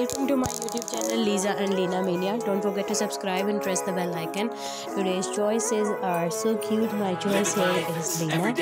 Welcome to my YouTube channel Lisa and Lena Mania. Don't forget to subscribe and press the bell icon. Today's choices are so cute. My choice here is Lena.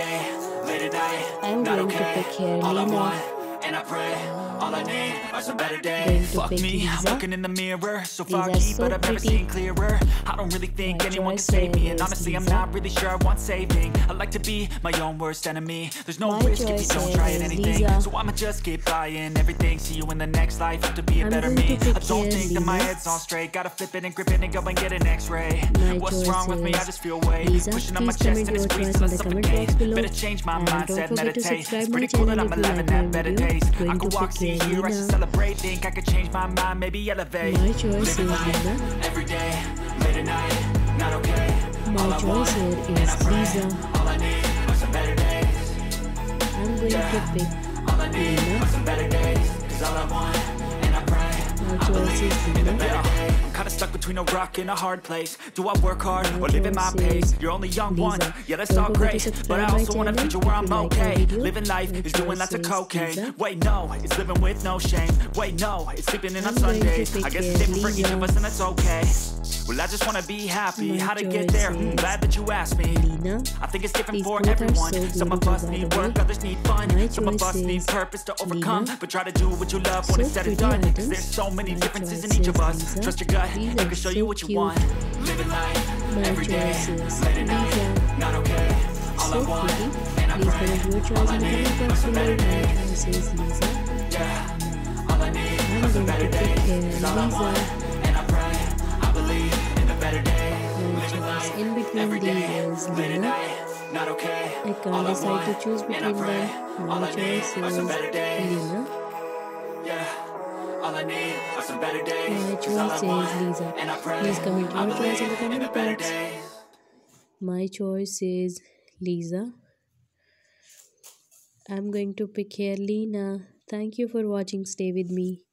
I'm going to pick here Lena. And I pray, all I need are some better days. Going to Fuck pick me, Lisa. looking in the mirror, so These are foggy, so but I've never pretty. seen clearer. I don't really think My anyone can choice save me, and is honestly I'm Lisa. not really sure I want saving. I like to be my own worst enemy. There's no My risk if you choice don't try is at anything, Lisa. so I'ma just keep buying everything. See you in the next life, have to be a I'm better going to me. pick I don't here think that my Lisa. head's on straight. Gotta flip it and grip it and go and get an x-ray. My What's choice wrong with me? I is just feel weight Lisa. pushing on my Please chest comment and it your squeezes choice till I in the comment suffocate. box below. Better change my And don't mindset, forget to meditate. subscribe It's my pretty cool that channel I'm if you alive like and my have better video. days. I Going could to walk, pick see, here hear, I should Lena. celebrate. Think I could change my mind, maybe elevate. My choice is Lena. Every day, late at night, not okay. My choice here is Lisa. All I need are some better days. I'm going to pick All I need Lena. are some better days. Cause all I want, and I pray, My choice is Lena. I'm kinda stuck between a rock and a hard place. Do I work hard or live at my choice pace? is You're only young Lisa. one, yeah that's Don't all forget to great. subscribe But I my also want a channel future where if I'm you like my okay. video. Living life My is doing choice lots of is cocaine. Lisa. Wait no, it's living with no shame. Wait no, it's sleeping in on I'm going to Sundays. pick I guess here it's different for each Lisa. of us and that's okay. Well I just wanna be happy. My How to get choice there? is Glad that you asked me. Lena. I think it's different These for both are everyone. so Some of beautiful, us by need the work, way. others need fun. My Some of choice us need is purpose to overcome. Lena. But try to do what you love when So it's said and pretty done. Cause items. there's so many My differences in choice each of is us. Lisa. Trust your gut, These it are can show so you what you cute. want. Living life, My every day, choice is late at night, Lisa. not okay. All So I want, pretty. and I Please pray. comment your choice All I in the need comment are box some below. better My days. choice is Lisa. Yeah, all I need I'm are some going to better pick days. here Cause all I Lisa. want, and I pray, I believe in the better days. My Living choice life, in between every these day, is late at Lena. night, not okay. I All can't decide want, to choose and I between pray, them. all My I need choice are some is better days. Lena. Yeah, all I need are some better days. My Cause all I choice want, is Lisa. and I pray, Please comment I your choice in the believe in the comment better box. days. My choice is Lisa. I'm going to pick here Lena. Thank you for watching. Stay with me.